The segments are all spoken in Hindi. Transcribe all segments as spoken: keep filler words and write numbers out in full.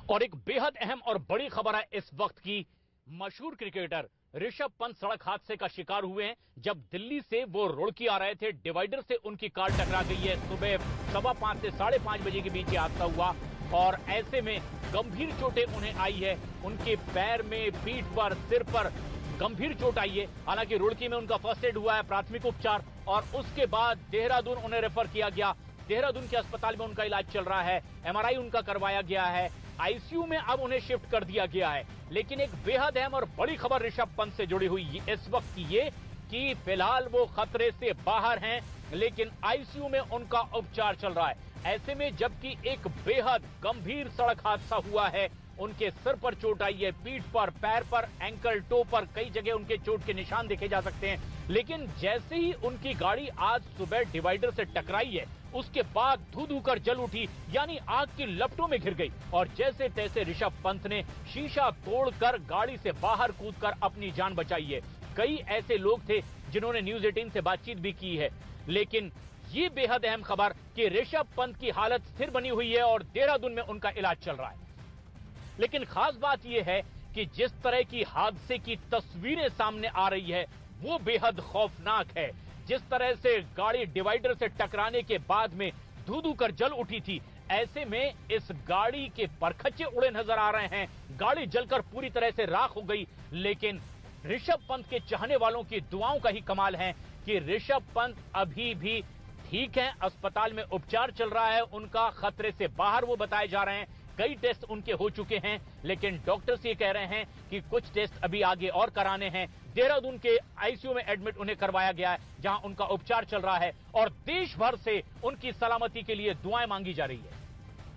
और एक बेहद अहम और बड़ी खबर है इस वक्त की। मशहूर क्रिकेटर ऋषभ पंत सड़क हादसे का शिकार हुए हैं। जब दिल्ली से वो रुड़की आ रहे थे, डिवाइडर से उनकी कार टकरा गई है। सुबह सवा पांच से साढ़े पांच बजे के बीच ये हादसा हुआ और ऐसे में गंभीर चोटें उन्हें आई है। उनके पैर में, पीठ पर, सिर पर गंभीर चोट आई है। हालांकि रुड़की में उनका फर्स्ट एड हुआ है, प्राथमिक उपचार, और उसके बाद देहरादून उन्हें रेफर किया गया। देहरादून के अस्पताल में उनका इलाज चल रहा है। एमआरआई उनका करवाया गया है। आईसीयू में अब उन्हें शिफ्ट कर दिया गया है। लेकिन एक बेहद अहम और बड़ी खबर ऋषभ पंत से जुड़ी हुई इस वक्त की ये कि फिलहाल वो खतरे से बाहर हैं, लेकिन आईसीयू में उनका उपचार चल रहा है। ऐसे में जबकि एक बेहद गंभीर सड़क हादसा हुआ है, उनके सिर पर चोट आई है, पीठ पर, पैर पर, एंकल, टो पर कई जगह उनके चोट के निशान देखे जा सकते हैं। लेकिन जैसे ही उनकी गाड़ी आज सुबह डिवाइडर से टकराई है, उसके बाद धू धू कर जल उठी, यानी आग की लपटों में घिर गई। और जैसे तैसे ऋषभ पंत ने शीशा तोड़कर गाड़ी से बाहर कूदकर अपनी जान बचाई है। कई ऐसे लोग थे जिन्होंने न्यूज एटीन से बातचीत भी की है। लेकिन ये बेहद अहम खबर कि ऋषभ पंत की हालत स्थिर बनी हुई है और देहरादून में उनका इलाज चल रहा है। लेकिन खास बात यह है कि जिस तरह की हादसे की तस्वीरें सामने आ रही है वो बेहद खौफनाक है। जिस तरह से गाड़ी डिवाइडर से टकराने के बाद में धू धू कर जल उठी थी, ऐसे में इस गाड़ी के परखच्चे उड़े नजर आ रहे हैं। गाड़ी जलकर पूरी तरह से राख हो गई। लेकिन ऋषभ पंत के चाहने वालों की दुआओं का ही कमाल है कि ऋषभ पंत अभी भी ठीक हैं, अस्पताल में उपचार चल रहा है उनका, खतरे से बाहर वो बताए जा रहे हैं। कई टेस्ट उनके हो चुके हैं, लेकिन डॉक्टर्स ये कह रहे हैं कि कुछ टेस्ट अभी आगे और कराने हैं। देहरादून के आईसीयू में एडमिट उन्हें करवाया गया है, जहां उनका उपचार चल रहा है और देश भर से उनकी सलामती के लिए दुआएं मांगी जा रही है।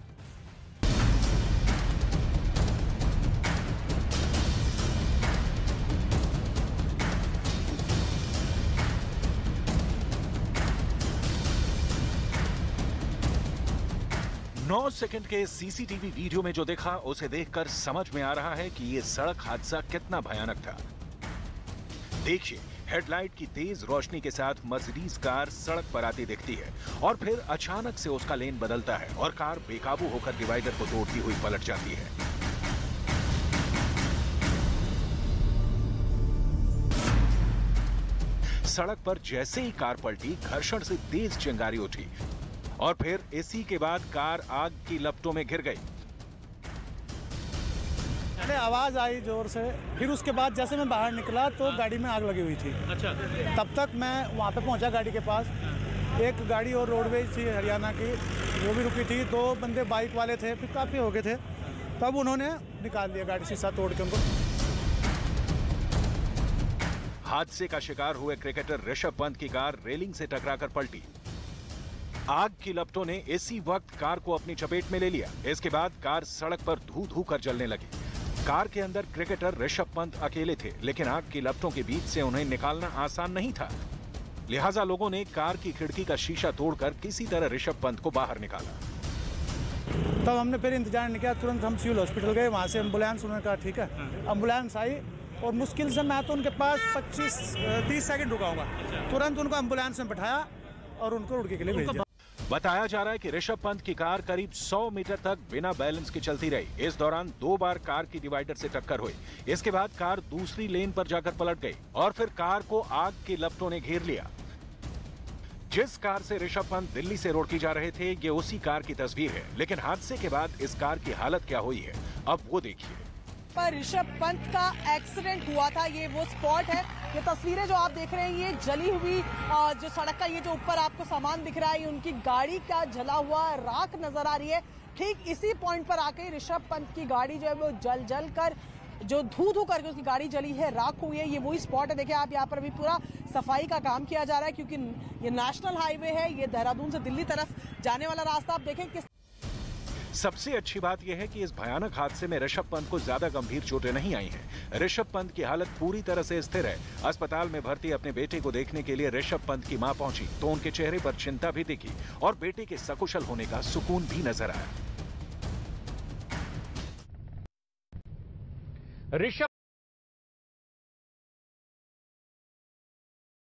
नौ सेकंड के सीसीटीवी वीडियो में जो देखा, उसे देखकर समझ में आ रहा है कि यह सड़क हादसा कितना भयानक था। देखिए, हेडलाइट की तेज रोशनी के साथ मर्सिडीज कार सड़क पर आती दिखती है और फिर अचानक से उसका लेन बदलता है और कार बेकाबू होकर डिवाइडर को तोड़ती हुई पलट जाती है। सड़क पर जैसे ही कार पलटी, घर्षण से तेज चिंगारी उठी और फिर इसी के बाद कार आग की लपटों में घिर गई। आवाज आई जोर से, फिर उसके बाद जैसे मैं बाहर निकला तो गाड़ी में आग लगी हुई थी। अच्छा। तब तक मैं वहाँ पे पहुँचा गाड़ी के पास। एक गाड़ी और रोडवेज थी हरियाणा की, वो भी रुकी थी। दो बंदे बाइक वाले थे, फिर काफ़ी हो गए थे। तब उन्होंने निकाल दिया गाड़ी, शीशा तोड़ के उनको। हादसे का शिकार हुए क्रिकेटर ऋषभ पंत की कार रेलिंग से टकराकर पलटी। आग की लपटों ने इसी वक्त कार को अपनी चपेट में ले लिया। इसके बाद कार सड़क पर धू धू कर जलने लगी। कार के अंदर क्रिकेटर ऋषभ पंत अकेले थे, लेकिन आग की लपटों के बीच से उन्हें निकालना आसान नहीं था। लिहाजा लोगों ने कार की खिड़की का शीशा तोड़कर किसी तरह ऋषभ पंत को बाहर निकाला। तब हमने फिर इंतजार नहीं किया, तुरंत हम सिविल हॉस्पिटल गए। वहां से एम्बुलेंस, उन्होंने कहा ठीक है। एम्बुलेंस आई और मुश्किल से मैं तो उनके पास पच्चीस तीस सेकंड रुका हूँ। तुरंत उनको एम्बुलेंस में बैठाया और उनको रुड़की के लिए भेज दिया। बताया जा रहा है कि ऋषभ पंत की कार करीब सौ मीटर तक बिना बैलेंस के चलती रही। इस दौरान दो बार कार की डिवाइडर से टक्कर हुई। इसके बाद कार दूसरी लेन पर जाकर पलट गई और फिर कार को आग की लपटों ने घेर लिया। जिस कार से ऋषभ पंत दिल्ली से रुड़की जा रहे थे, ये उसी कार की तस्वीर है। लेकिन हादसे के बाद इस कार की हालत क्या हुई है, अब वो देखिए। पर ऋषभ पंत का एक्सीडेंट हुआ था, ये वो स्पॉट है। ये तस्वीरें जो आप देख रहे हैं, ये जली हुई जो सड़क का ये जो ऊपर आपको सामान दिख रहा है, ये उनकी गाड़ी का जला हुआ राख नजर आ रही है। ठीक इसी पॉइंट पर आके ऋषभ पंत की गाड़ी जो है वो जल जल कर, जो धू धू करके उसकी गाड़ी जली है, राख हुई है। ये वही स्पॉट है। देखिए आप, यहाँ पर भी पूरा सफाई का काम किया जा रहा है, क्योंकि ये नेशनल हाईवे है। ये देहरादून से दिल्ली तरफ जाने वाला रास्ता। आप देखें किस सबसे अच्छी बात यह है कि इस भयानक हादसे में ऋषभ पंत को ज्यादा गंभीर चोटें नहीं आई हैं। ऋषभ पंत की हालत पूरी तरह से स्थिर है। अस्पताल में भर्ती अपने बेटे को देखने के लिए ऋषभ पंत की मां पहुंची तो उनके चेहरे पर चिंता भी दिखी और बेटे के सकुशल होने का सुकून भी नजर आया। ऋषभ